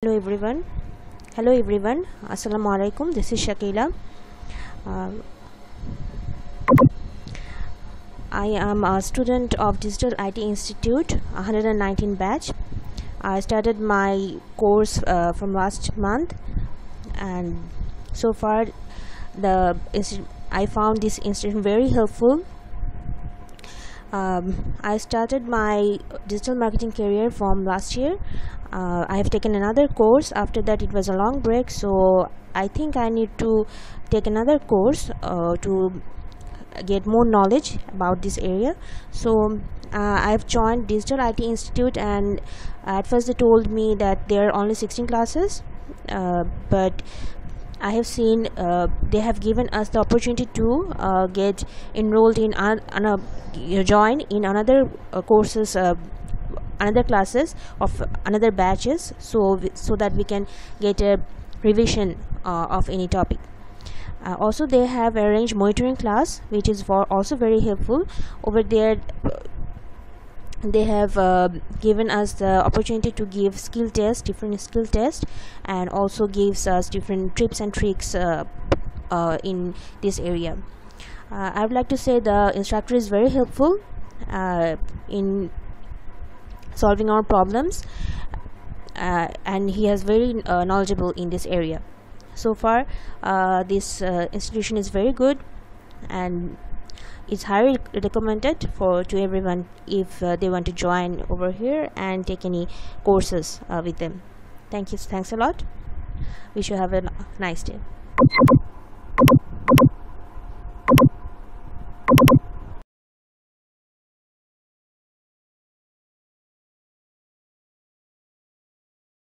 everyone. Hello everyone. Assalamu alaikum. This is Shakila. Um, I am a student of Digital IT Institute 119 batch. I started my course from last month, and so far I found this institution very helpful. I started my digital marketing career from last year. I have taken another course. After that, it was a long break, so I think I need to take another course to get more knowledge about this area. So I've joined Digital IT Institute, and at first they told me that there are only 16 classes, but I have seen they have given us the opportunity to get enrolled in join in another courses, another classes of another batches, so that we can get a revision of any topic. Also, they have arranged monitoring class, which is also very helpful. Over there, they have given us the opportunity to give different skill tests, and also gives us different tips and tricks in this area. I would like to say the instructor is very helpful in solving our problems, and he is very knowledgeable in this area. So far, this institution is very good, and it's highly recommended to everyone if they want to join over here and take any courses with them. Thanks a lot. Wish you have a nice day.